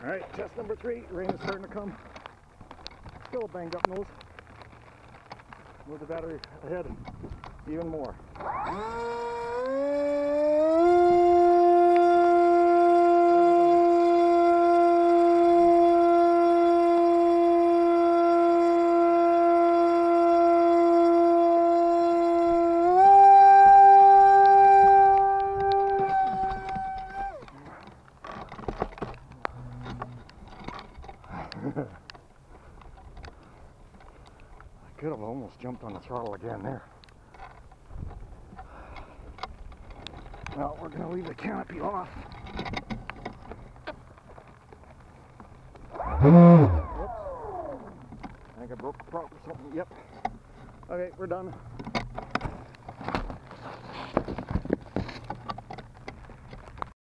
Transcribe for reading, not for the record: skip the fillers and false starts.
Alright, test number 3. Rain is starting to come. Still a banged up nose. Move the battery ahead even more. I could have almost jumped on the throttle again there. Well, we're going to leave the canopy off. Whoops. I think I broke the prop or something. Yep. Okay, we're done.